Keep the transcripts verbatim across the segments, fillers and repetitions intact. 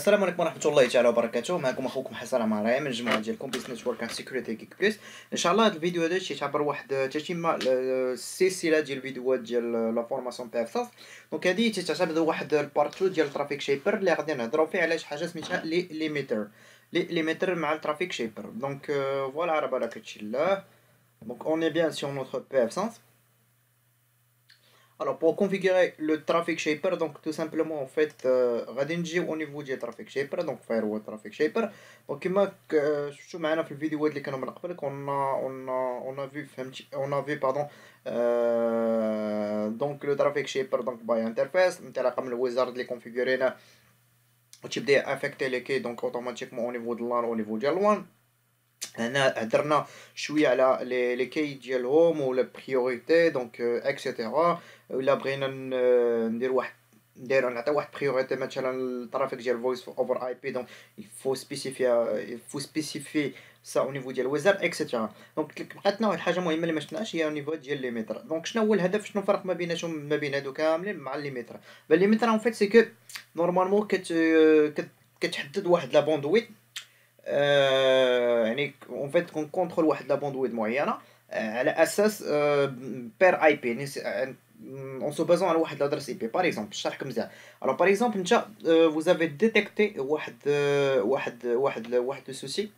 السلام عليكم ورحمه الله تعالى وبركاته. معكم اخوكم حسن عماري من الجماعه ديالكم بيس نيتورك اند سيكوريتي كيك بليس. ان شاء الله هذا الفيديو هذا تيعتبر واحد تتمه السلسله ديال الفيديوهات ديال لا فورماسيون بي اف اس. دونك هذه تعتبر واحد البارتو ديال الترافيك شيبر اللي غادي نهضروا فيه على شي حاجه سميتها لي ليميتر لي ليميتر مع الترافيك شيبر. دونك فوالا على بركه الله. دونك on est bien sur notre P F cinq. Alors pour configurer le traffic shaper, donc tout simplement en fait غادي نجيو au niveau ديال traffic shaper. donc firewall traffic shaper. donc كما شفتوا معنا في الفيديوهات اللي كانوا من قبل كنا on a on a vu فهمتي on a vu pardon euh, donc le traffic shaper donc by interface انطلاقا من الويزارد اللي كونفيغورينا وتبدا افيكتي لي كي دونك اوتوماتيكمون au niveau de LAN au niveau ديال LAN. هنا هضرنا شويه على لي لي كي ديالهم ولا بريوريتي دونك اكسيتيرا. ولا بغينا ندير واحد ندير نعطي واحد بريوريتي مثلا الترافيك ديال فويس اوفر اي بي دونك يفو سبيسيفي يفو سبيسيفي سا او نيفو ديال ويزار اكسيتيرا. دونك بقاتنا واحد الحاجه مهمه اللي ما شفناش هي نيفو ديال لي متر. دونك شنو هو الهدف شنو الفرق ما بيناتهم ما بين هادو كاملين مع لي متر. لي متر ان فيت سي كو نورمالمون كت كتحدد واحد لا بوندويت يعني اون فيت كونكونترول واحد لا بوندويت معينه على اساس بير اي بي يعني اون سو بازون على واحد لادريس اي بي. باغ اكزومبل نشرحكم مزيان. الو باغ اكزومبل انت vous avez détecté واحد واحد واحد واحد لو سوسي.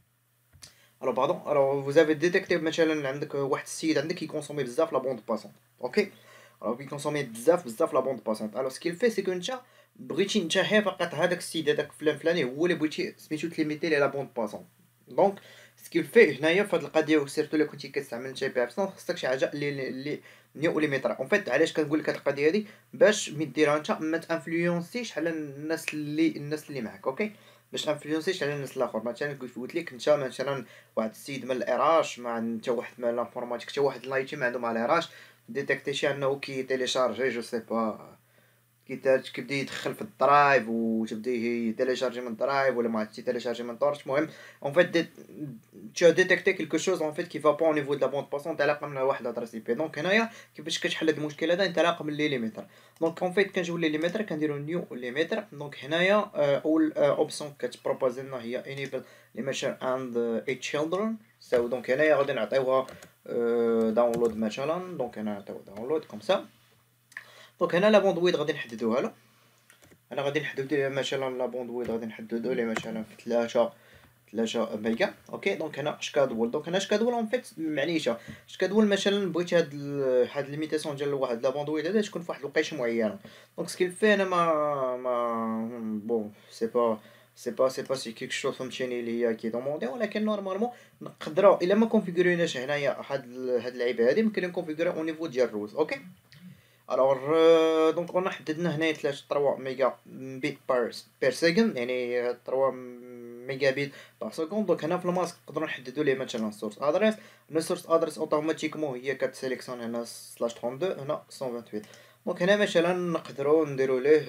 الو باردون الو vous avez détecté مثلا عندك واحد السيد عندك كيكونسومي بزاف لا بوند باسون. اوكي الو كيكونسومي بزاف بزاف لا بوند باسون. الو سكيل في سي كو انت بغيتي انت هي فقط هذاك السيد هذاك فلان فلاني هو اللي بغيتي سميتو تليميتي لي لا بوند باسون. دونك سكيل فيه هنايا في هاد القضيه سيرتو الا كنتي كتستعمل انت بي اف خصك شي حاجه اللي اللي نيو لي متر. اون فيت علاش كنقول لك هاد القضيه هادي باش ملي ديرها انت ما تانفلونسيش على الناس اللي الناس اللي معاك. اوكي باش تانفلونسيش على الناس الاخر. مثلا قلت لك انت مثلا واحد السيد من الاراش مع انت واحد من الانفورماتيك حتى واحد لايتي ما عنده مع الاراش ديتيكتيشي انه كي تيليشارجي جو سي با كي كيبدا يدخل في الدرايف وتبدا يتيليشارجي من الدرايف ولا ما عرفتي تيليشارجي من طورش. المهم اون فيت tu as détecté quelque chose en fait qui va pas au niveau de la bande passante انطلاقا من واحد لادريس اي بي. دونك هنايا كيفاش كتحل هذا المشكل هذا انطلاقا من لي ليميتر. دونك اون فيت كنجيو لي ليميتر كنديرو نيو ليميتر. دونك هنايا اول اوبسيون كتبروبوزي لنا هي enable limiter and its children. سو دونك هنايا غادي نعطيوها داونلود مثلا. دونك هنا نعطيو داونلود كوم سا. دونك هنا لا بوندويد غادي نحددوها له. انا غادي نحددو مثلا لا بوندويد غادي نحددو ليه مثلا في ثلاثة ثلاثة ميجا. اوكي دونك هنا اش كادول. دونك هنا اش كادول اون فيت معنيشه اش كادول مثلا بغيت هاد هاد ليميتاسيون ديال واحد لا بوندويد هذا تكون في واحد الوقيته معينه. دونك سكيل فيه انا ما ما بون سي با سي با سي با سي كيك شوز فهمتيني اللي هي كي دوموندي. ولكن نورمالمون نقدروا الا ما كونفيغوريناش هنايا هاد هاد اللعيبه هادي ممكن نكونفيغوري او نيفو ديال الروز. اوكي الوغ دونك قلنا حددنا هنايا ثلاثة ثلاثة ميجا بيت بير بير سكند يعني ثلاثة ميجا بيت بار سكوند. دونك هنا في الماسك نقدروا نحددوا ليه مثلا سورس ادريس. لو سورس ادريس اوتوماتيكمون هي كتسيليكسيون هنا سلاش اثنين وثلاثين هنا مية وثمانية وثمانين. دونك هنا مثلا نقدروا نديروا ليه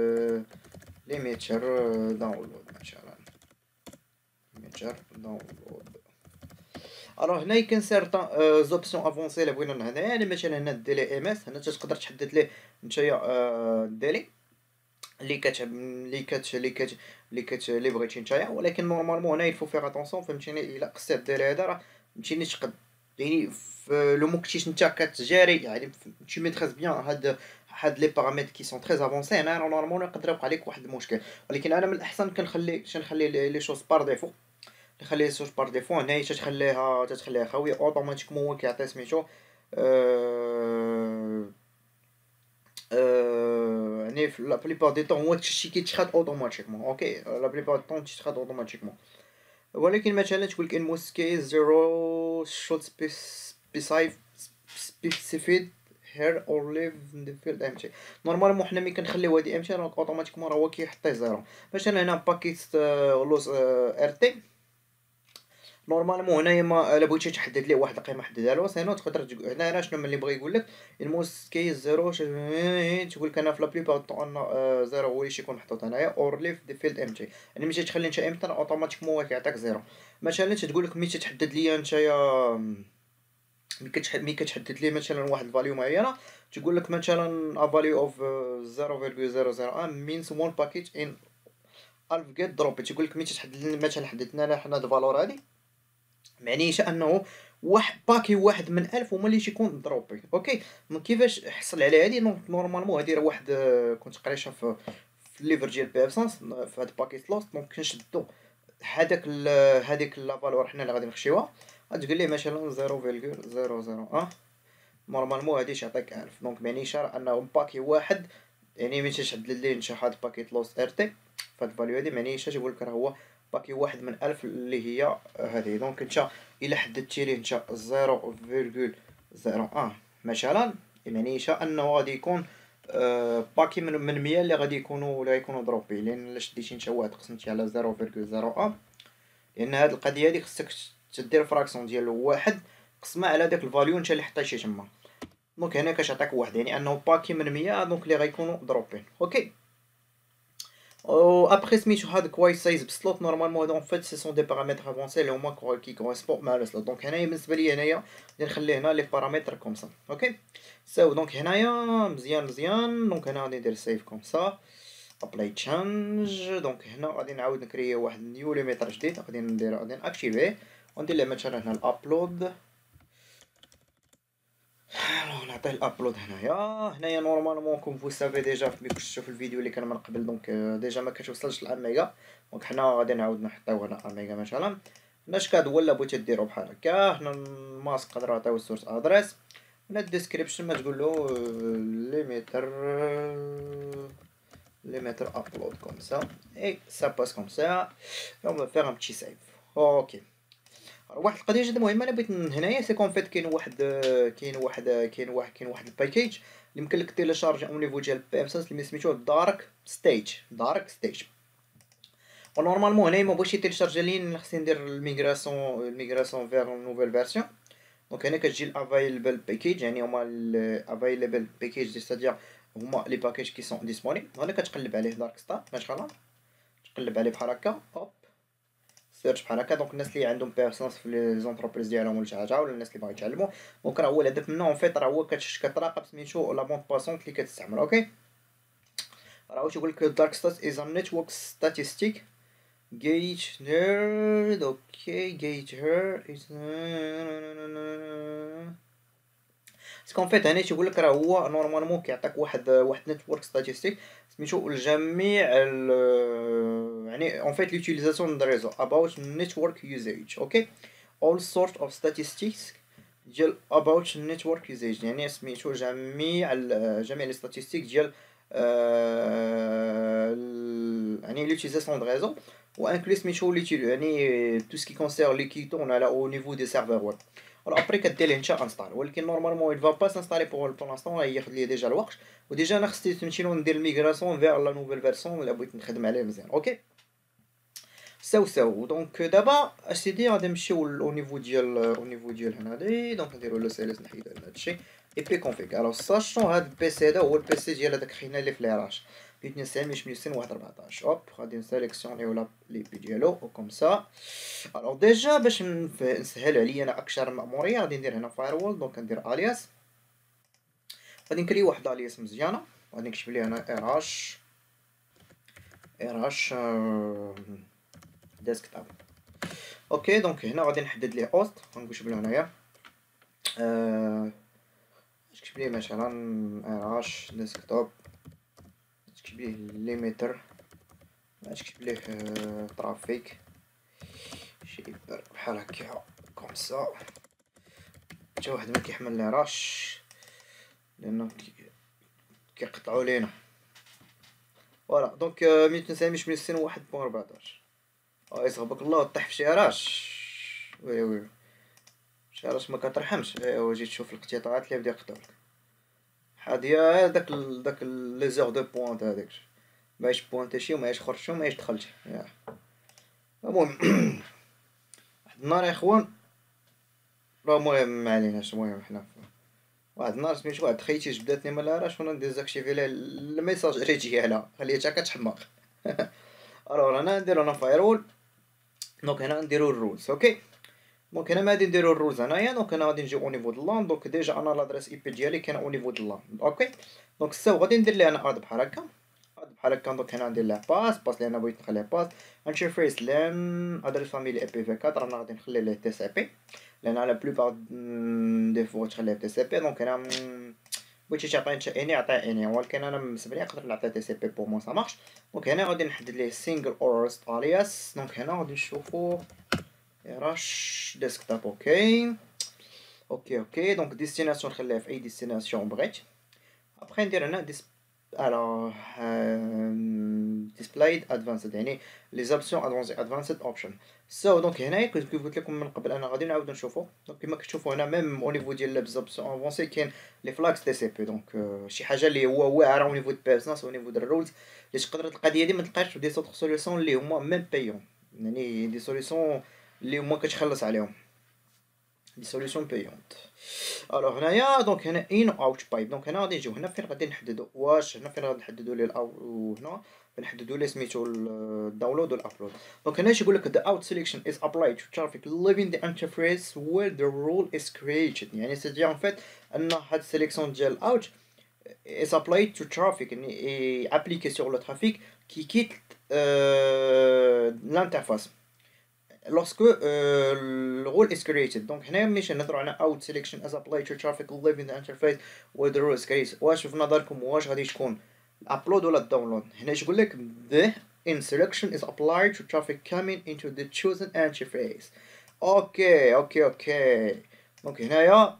ليميتر داونلود مثلا ليميتر داونلود. الوغ هنا كاين سيرطان زوبسيون افونسي الا بغينا هنا يعني مثلا هنا الديلي ام اس هنا تقدر تحدد ليه نتايا الديلي اللي كت اللي كت اللي كت اللي كت اللي بغيتي نتايا. ولكن نورمالمون هنا يفو فيغ اتونسيون فهمتيني الا قصيت الديلي هذا راه فهمتيني تقد يعني لو مو كنتيش نتا كتجاري يعني tu maîtrises bien هاد هاد لي بارامتر كي سون تري افونسي. هنا نورمالمون يقدر يوقع لك واحد المشكل. ولكن انا من الاحسن كنخلي كنخلي لي شوز بار ديفو نخلي سوش بار ديفو. هنايا تتخليها تتخليها خاويه اوتوماتيكمون هو كيعطي سميتو أه... أه... يعني في لا بليبار دي طون هو داكشي كيتخاد اوتوماتيكمون. اوكي لا بليبار دي طون تيتخاد اوتوماتيكمون. ولكن مثلا تقولك ان موسكي زيرو شوت سبيسايف سبيسيفيد هير اور ليف ان ذا فيلد امتي. نورمالمون حنا ملي كنخليو هادي امتي راه اوتوماتيكمون راه هو كيحطي زيرو. مثلا هنا باكيت لوز ار تي نورمالمون هنايا ما الا بغيتي تحدد ليه واحد القيمه حددها له. سينو تقدر هنا راه شنو اللي بغى يقول لك الموسكي زيرو تقول لك انا في لا بليبار طون ان زيرو هو اللي يكون محطوط هنايا اور ليف دي فيلد امتي يعني ملي تخلي انت امتى اوتوماتيكمون هو كيعطيك زيرو. مثلا تقول لك ملي تحدد ليا نتايا ملي كتحدد ملي كتحدد ليه مثلا واحد الفاليو معينه تقول لك مثلا ا فاليو اوف زيرو فاصلة صفر صفر واحد means one package in ألف جيت دروبي، تيقول لك ملي تحدد مثلا حددنا لها حنا هاد الفالور هادي معنيتها انه واحد باكي واحد من ألف هما اللي تيكون دروبي. اوكي دونك كيفاش حصل على هادي؟ دونك نورمالمون هادي راه واحد آه، كنت قريتها في في الليفر ديال بي اف سانس في هاد باكي سلوت. دونك كنشدو هذاك هذيك لا فالور حنا اللي غادي نخشيوها، غتقول ليه مثلا صفر فاصلة صفر صفر واحد نورمالمون هادي تعطيك ألف. دونك معنيها انه باكي واحد يعني ملي تشد اللين شي حد باكيت لوس ار تي فهاد الفاليو هادي معنيها تيقول لك راه هو باكي واحد من ألف اللي هي هذه. دونك انت الا حددتي ليه انت صفر فاصلة صفر واحد مثلا معنيها انه غادي يكون آه، باكي من من مية اللي غادي يكونوا ولا يكونوا دروبي. لان الا شديتي انت واحد قسمتي على صفر فاصلة صفر واحد لان هاد القضيه هادي خصك تدير فراكسيون ديال واحد قسمه على داك الفاليو انت اللي حطيتي تما. دونك هنا كتعطيك واحد يعني انه باكي من مية دونك اللي غيكونوا دروبين. اوكي او ابخي سميتو هاد كواي سايز بسلوت نورمالمون هادو فيت سي سون دي بارامتر افونسي اللي هما كي كوريسبون مع لو سلوت. دونك هنايا بالنسبه لي هنايا غادي نخلي هنا لي بارامتر كوم سا. اوكي سو دونك هنايا مزيان مزيان. دونك هنا غادي ندير سيف كوم سا ابلاي تشانج. دونك هنا غادي نعاود نكري واحد نيو ليميتر جديد غادي ندير غادي ناكتيفيه وندير له مثلا هنا الابلود. نعطيه الابلود هنايا. هنايا نورمالمون كوم فو سافي ديجا ملي كنت شفتو في الفيديو اللي كان من قبل دونك ديجا ما كتوصلش ل ميجا. دونك حنا غادي نعاود نحطيو هنا ميجا مثلا. هنا شكاد هو الا بغيتي ديرو بحال هكا. هنا الماسك نقدروا نعطيو السورس ادريس. هنا الديسكريبشن ما تقول له ليميتر ليميتر ابلود كوم سا اي سا باس كوم سا. اون فا فيغ ان بتي سيف. اوكي واحد القضيه جد مهمه انا بغيت هنايا سي كون فيت كاين واحد كاين واحد كاين واحد كاين واحد الباكيج اللي يمكن لك تيليشارجي او نيفو ديال بي ام سانس اللي سميتو دارك ستيج. دارك ستيج ونورمالمون هنايا ما بغيتش تيليشارجي لين خصني ندير الميغراسيون الميغراسيون فيغ نوفيل فيرسيون. دونك هنا كتجي الافايلبل باكيج يعني هما الافايلبل باكيج سيتادير هما لي باكيج كي سون ديسپونيبل. هنا كتقلب عليه دارك ستار مثلا تقلب عليه بحال هكا هوب سيرش بحال هكا. دونك الناس اللي عندهم بيرسونس في لي زونتربريز ديالهم ولا شي حاجه ولا الناس اللي باغي يتعلموا دونك راه هو الهدف منه اون فيت راه هو كتراقب سميتو لا بوند باسونت اللي كتستعمل. اوكي راه هو تيقول لك دارك ستات از ا نيتورك ستاتستيك جيت نيرد. اوكي جيت هير از سكون فيت هنا تيقول لك راه هو نورمالمون كيعطيك واحد واحد نيتورك ستاتستيك سميتو الجميع يعني اون فيت لوتيليزاسيون دو ريزو about network usage. اوكي all sort of statistics ديال about network usage يعني سميتو جميع جميع لي ستاتستيك ديال يعني لوتيليزاسيون دو ريزو وانكلي سميتو يعني تو سكي كونسير لي كي تورن على او نيفو دي سيرفور ويب. alors après كدير ليه انت انستال ولكن نورمالمون il va pas s'installer pour pour l'instant راه ياخذ لي ديجا الوقت وديجا انا خصني نمشي ندير الميغراسيون فيغ لا نوفيل فيرسون الا بغيت نخدم عليه مزيان. اوكي ساو ساو دونك دابا اسيدي غادي نمشيو او نيفو ديال او نيفو ديال هنا دي. دونك نديرو لو سي ال اس نحيدو هذا الشيء اي بي كونفيغ. الوغ ساشون هاد البيسي هذا هو البيسي ديال هذاك خينا اللي في ليراج اثنين وتسعين مية وثمانية وستين واحد أربعطاش. اوب غادي نسيليكسيونيو لي بي ديالو كوم سا. الوغ ديجا باش نسهل عليا انا اكثر المأموريه غادي ندير هنا فايروول. دونك ندير الياس غادي نكري واحد الياس مزيانه غادي نكتب ليه هنا ار اش ار اش ديسكتوب. اوكي دونك هنا غادي نحدد ليه هوست غنكتب له هنايا اه نكتب ليه مثلا ار اش ديسكتوب نكتب ليه ليميتر نكتب ليه ترافيك شي بحال هكا كوم سا حتى واحد ما كيحمل لي راش لانه كيقطعوا لينا فوالا. دونك مية وتسعين مية وثمانية وستين واحد بوان أربعطاش. اه يصغبك الله طيح في شي راش وي وي شي راش ما كترحمش. ايوا جيت تشوف الاقتطاعات اللي بدا يقطعولك حادية داك داك لي زيغ دو بوانت هذاك ماهيش بوانتيشي وماهيش خرجتي وماهيش دخلتي. المهم واحد النهار يا اخوان راه المهم ما عليناش. المهم حنا واحد النهار سميتو واحد خيتي جبداتني من الراش وانا ديزاكتيفي لها الميساجري ديالها خليتها كتحماق. الوغ انا نديرو هنا فايرول. دونك هنا نديرو الرولز. اوكي دونك هنا ما غادي نديرو الرولز هنايا. دونك هنا غادي نجيو او نيفو د اللان. دونك ديجا انا لادريس اي بي ديالي كاين او نيفو د اللان. اوكي دونك ساو غادي ندير ليه انا اد بحال هكا اد بحال هكا. دونك هنا ندير له باس باس لان بغيت نخليه باس. انترفيس لان ادرس فاميلي اي بي في أربعة رانا غادي نخلي ليه تي سي بي لان على بلوبار دي فوا تخليه تي سي بي. دونك هنا بغيتي تعطي انت اني عطيه اني، ولكن انا بالنسبه لي نقدر نعطيه تي سي بي بور مو سا مارش. دونك هنا غادي نحدد ليه سينجل اور ريست الياس. دونك هنا غادي نشوفو راش ديسكتوب. اوكي اوكي اوكي. دونك ديستيناسيون نخليها في اي ديستيناسيون بغيت. ابخي ندير هنا ديس الوغ ديسبلايد ادفانسد يعني لي زوبسيون ادفانسد ادفانسد اوبشن. سو دونك هنايا كنت قلت لكم من قبل انا غادي نعاود نشوفو. دونك كما كتشوفوا هنا ميم او نيفو ديال لي زوبسيون افونسي كاين لي فلاكس تي سي بي. دونك شي حاجه اللي هو واعره او نيفو د بيرسونس او نيفو د الرولز اللي تقدر القضيه دي ما تلقاش في دي سوتر سوليوشن اللي هما ميم بايون، يعني دي سوليوشن اللي هما كتخلص عليهم دي سوليوشن بايونت. الوغ هنايا دونك هنا ان اوت بايب. دونك هنا غادي نجيو هنا فين غادي نحددو واش هنا فين غادي نحددو ليه الاو هنا نحددو ليه سميتو الداونلود والابلود. دونك هنا يقول لك the out selection is applied to traffic leaving the interface where the rule is created. يعني سيدي ان فيت ان هاد السيليكسيون ديال اوت is applied to traffic يعني ابليكي سور لو ترافيك كي كيت l'interface lorsque euh, le role is created. Donc هنا ماشي نهضروا على out selection as applied to traffic leaving the interface where the role is created. واش في نظركم واش غادي تكون الابلود ولا الداونلود؟ هنا يقول لك the in selection is applied to traffic coming into the chosen interface. اوكي اوكي اوكي. دونك هنايا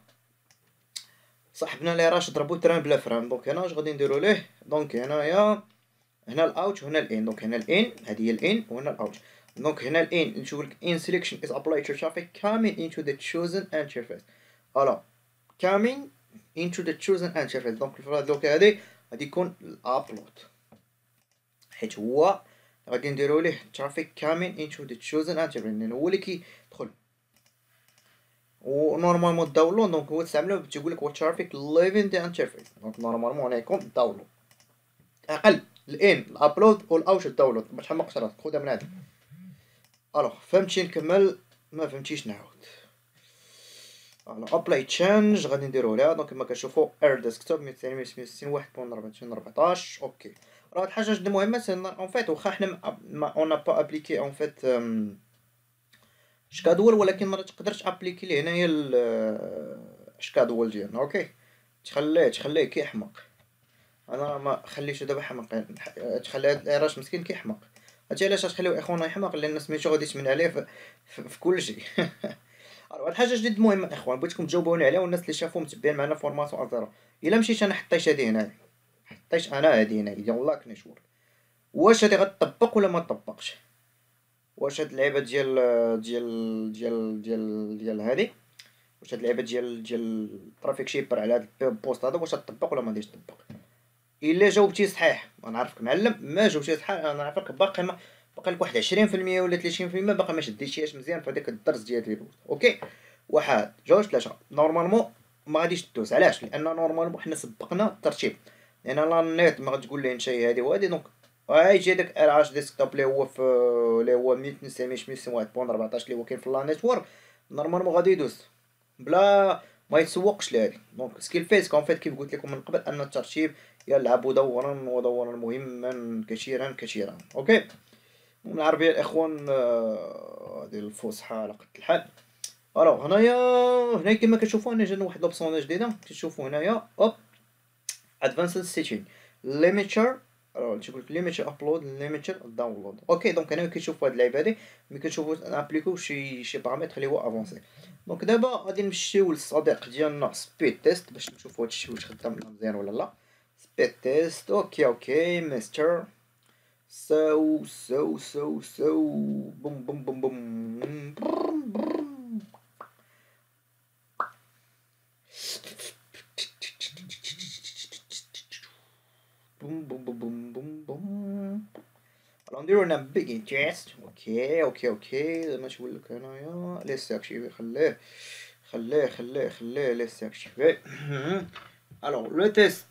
صاحبنا اللي راش ضربو تران بلا فران. دونك هنا اش غادي نديرو ليه؟ دونك هنايا هنا الاوت وهنا الان. دونك هنا الان هذه هي الان وهنا الاوت. دونك هنا الان نشوف لك in selection is applied to traffic coming into the chosen interface. الو coming into the chosen interface. دونك في هاد الوقت هادي غادي يكون الابلود حيت هو غادي نديرو ليه traffic coming into the chosen interface لان هو اللي كيدخل. و نورمالمون الداونلود دونك هو تستعملو تيقول لك هو traffic leaving the interface. دونك نورمالمون هنا يكون الداونلود اقل الان الابلود والاوت الداونلود باش ما قصرات خذها من هذا. الوغ فهمتي نكمل ما فهمتيش نعاود. الوغ ابلاي تشينج غادي نديرو لها. دونك كما كتشوفوا اير ديسكتوب مية وتسعين مية وستين واحد نقطة أربعة أربعطاش. اوكي راه هاد الحاجه جد مهمه سي اون فيت واخا حنا اون با ابليكي اون فيت شكادول ولكن ما تقدرش ابليكي ليه هنايا الشكادول ديالنا. اوكي تخليه تخليه كيحمق. انا ما خليتو دابا حمق تخلي هاد الايراش مسكين كيحمق. هادشي علاش تخليو اخونا يحمق لان سميتو غادي تمن عليه في, في, في كل شيء. هاد الحاجه جد مهمه اخوان بغيتكم تجاوبوني عليها والناس اللي شافوا متبعين معنا فورماسيون ازرا. الا مشيت انا حطيت هادي هنا حطيت انا هادي هنا يلاه كنشور واش هادي غتطبق ولا ما تطبقش؟ واش هاد اللعيبه ديال ديال ديال ديال ديال هادي واش هاد اللعيبه ديال ديال ترافيك شيبر على هاد البوست هذا واش تطبق ولا ما غاديش تطبق؟ الا جاوبتي صحيح انا عارفك معلم، ما جاوبتي صحيح انا عارفك باقي ما باقي لك واحد عشرين في المية ولا ثلاثين في المية باقي ما شديتيهاش مزيان في هذاك الدرس ديال لي بوست. اوكي واحد جوج ثلاثه نورمالمون ما غاديش دوز. علاش؟ لان نورمالمون حنا سبقنا الترتيب لان لا نيت ما غتقول لي نشي هذه وهذه. دونك غيجي داك ار اش ديسكتوب اللي هو في اللي هو مية وتسعين مية وستين واحد نقطة أربعطاش اللي هو كاين في لا نيتورك نورمالمون غادي يدوز بلا ما يتسوقش لهادي. دونك سكيل فيس كون فيت كيف قلت لكم من قبل ان الترتيب يلعب دورا ودورا مهما كثيرا كثيرا. اوكي من العربيه الاخوان هذه الفصحى على قد الحال. الوغ هنايا هنا كما كتشوفوا انا جانا واحد لوبسيون جديده كتشوفوا هنايا اوب ادفانسد سيتين ليميتر. راه تيقول لك ليميتر ابلود ليميتر داونلود. اوكي دونك هنا كتشوفوا هاد اللعيبه هادي ملي كتشوفوا نابليكو شي شي بارامتر اللي هو افونسي. دونك دابا غادي نمشيو للصديق ديالنا سبيد تيست باش نشوفوا هادشي واش خدام مزيان ولا لا. سبيد تيست اوكي اوكي مستر سو سو سو سو بوم بوم بوم بوم بوم بوم بوم بوم بوم بوم. نديرو هنا بيجين تيست. اوكي اوكي اوكي زعما تقول لك هنايا ليسي اكتيفي خليه خليه خليه خليه ليسي اكتيفي. الوغ لو تيست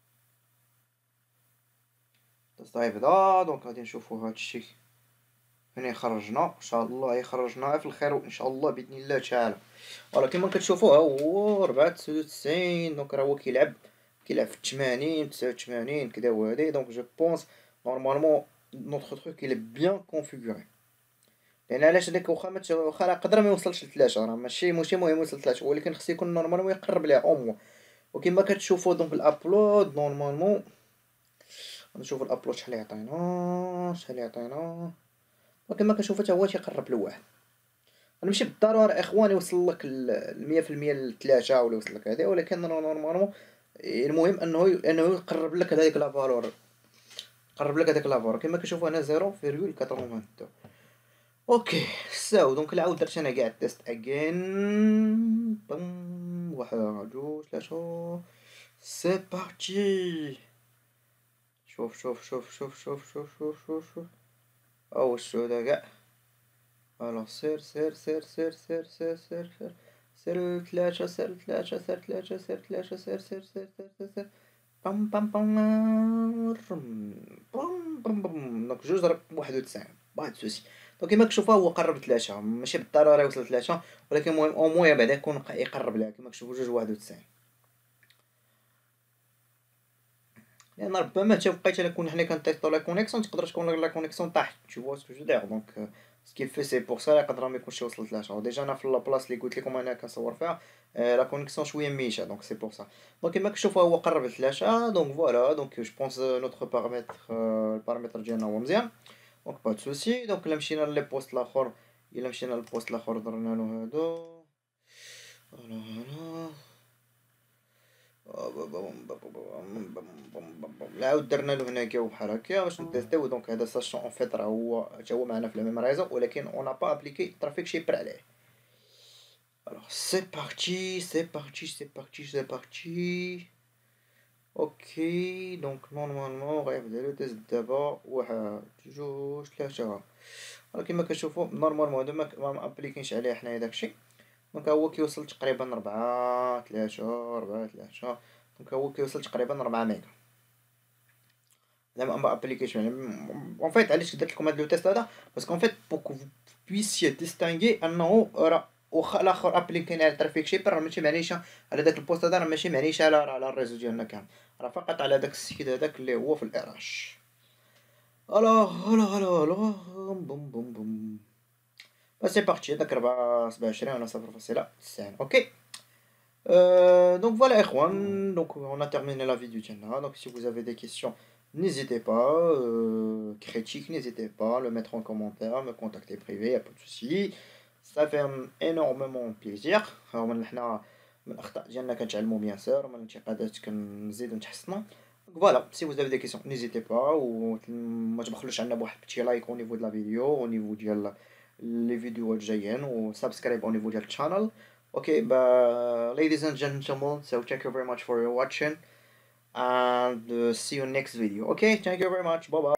تيست هيبدا. دونك غادي نشوفو هادشي هنا خرجنا ان شاء الله، خرجنا في الخير وان شاء الله باذن الله تعالى. فوالا كما كتشوفوا ها هو ربعة تسعود وتسعين، دونك راه هو كيلعب كيلعب في الثمانين تسعة وثمانين كدا وهادي. دونك جو بونس نورمالمون نوتخ تروك كيل بيان كونفيغوري. لان علاش هداك واخا مت واخا راه يقدر ما يوصلش لثلاثة، راه ماشي ماشي مهم يوصل لثلاثة، ولكن خصو يكون نورمالمون يقرب ليها او موان. وكما كتشوفوا دونك الابلود نورمالمون نشوفوا الابلود شحال يعطينا شحال يعطينا. وكما كنشوفوا حتى هو تيقرب لواحد. انا ماشي بالضروره اخواني يوصل لك المية في المية لثلاثة ولا يوصل لك هذا، ولكن نورمالمون المهم انه انه يقرب لك هذيك لا فالور، يقرب لك هذيك لا فالور. كما كتشوفوا هنا صفر فاصلة ثمانية وثمانين. اوكي ساو دونك العاود درت انا كاع التيست اجين. بوم واحد جوج ثلاثة سي بارتي. شوف شوف شوف شوف شوف شوف شوف شوف شوف او السودا كاع. الو سير سير سير سير سير سير سير سير سير ثلاثة سير ثلاثة سير ثلاثة سير ثلاثة سير سير سير سير سير بام بام بام بام بام بام. دونك جوج ضرب واحد وتسعين واحد سوسي. دونك كيما كتشوفوا هو قرب ثلاثة، ماشي بالضرورة يوصل ثلاثة، ولكن المهم او موان بعدا يكون يقرب لها. كيما كتشوفوا جوج واحد وتسعين. لان ربما حتى بقيت انا كون حنا كنتيستو لا كونيكسيون تقدر تكون لا كونيكسيون طاحت. tu vois ce que je veux dire. دونك سكي في سي بور سا يقدر ما يكونش يوصل ثلاثة. ديجا انا في لابلاص اللي قلت لكم انا كنصور فيها لا كونيكسيون شويه ميشه، دونك سي بور سا. دونك كما كتشوفوا هو قرب لثلاثة. دونك فوالا دونك جو بونس نوتر بارامتر البارامتر ديالنا هو مزيان. دونك با دو سوسي. دونك الا مشينا لي بوست الاخر، الا مشينا للبوست الاخر درنا له هادو فوالا هنا عاود درنا له هنا كاع بحال هكا باش نتيستيو. دونك هذا ساشون اون فيت راه هو حتى هو معنا في لا ميم ريزو، ولكن اون با ابليكي ترافيك شيبر عليه. الوغ سي بارتي سي بارتي سي بارتي سي بارتي. اوكي دونك نورمالمون غيبدا لو تيست دابا. واحد جوج ثلاثة. كيما كتشوفوا نورمالمون هذا ما ابليكينش عليه حنايا داكشي. دونك هو كيوصل تقريبا ربعة ثلاثة ربعة ثلاثة. دونك هو كيوصل تقريبا ربعة ميغا. زعما ما ابليكيشن اون فيت. علاش درت لكم هاد لو تيست هذا؟ باسكو اون فيت بوكو بويسيي ديستانغي انه راه واخا الاخر ابليكين على ترافيك شيبر راه ماشي معنيش على داك البوست هذا، راه ماشي معنيش على على الريزو ديالنا كامل، راه فقط على داك السيد هذاك اللي هو في الاراش. الوغ الوغ الوغ الوغ بوم بوم بوم. سي بارتي. هذاك ربعة سبعة وعشرين وانا صفر فاصلة تسعين. اوكي. Euh, donc voilà, Erwan. Donc on a terminé la vidéo. Donc si vous avez des questions, n'hésitez pas. Euh, critiques, n'hésitez pas à le mettre en commentaire, me contacter privé, y a pas de souci. Ça fait énormément plaisir. Alors, من حنا من الأخطاء ديالنا كنتعلموا bien sûr، من الانتقادات كنزيدو نتحسنوا. Donc voilà, si vous avez des questions, n'hésitez pas. وما تبخلوش عنا بواحد petit like au niveau de la vidéo, au niveau ديال les vidéos الجايين، و subscribe au niveau ديال الchannel. Okay, but ladies and gentlemen, so thank you very much for your watching, and uh, see you next video. Okay, thank you very much. Bye bye.